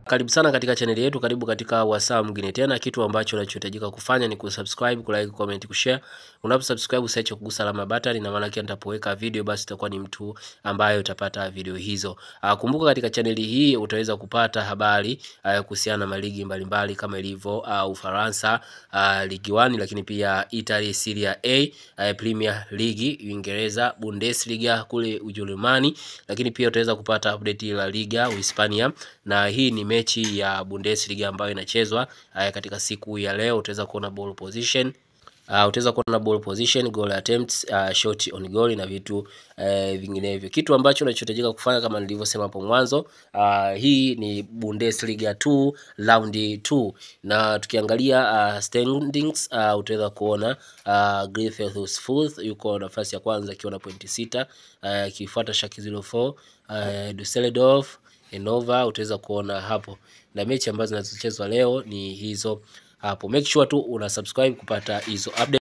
Karibu sana katika channel yetu, karibu katika wasaa mwingine tena. Kitu ambacho unachohitajika kufanya ni kusubscribe, kulike, comment, kushare. Unaposubscribe usiache kugusa alama button, na maana yake nitapoweka video basi utakuwa ni mtu ambaye utapata video hizo. Kumbuka katika channel hii utaweza kupata habari kuhusiana na ligi mbalimbali kama ilivyo Ufaransa, Ligue 1, lakini pia Italy Serie A, Premier League Uingereza, Bundesliga kule Ujerumani, lakini pia utaweza kupata update la Liga Uhispania, na hii ni mechi ya Bundesliga ambayo inachezwa katika siku ya leo. Utaweza kuona ball position, goal attempts, shot on goal na vitu vinginevyo. Kitu ambacho unachohitajika kufanya kama nilivyosema hapo mwanzo, hii ni Bundesliga 2 round 2, na tukiangalia standings utaweza kuona Greuther Fürth yuko nafasi ya kwanza akiwa na pointi 6, kifuata Schalke 04, Düsseldorf, Hannover utaweza kuona hapo, na mechi ambazo zinazochezwa leo ni hizo hapo. Make sure tu una subscribe kupata hizo update.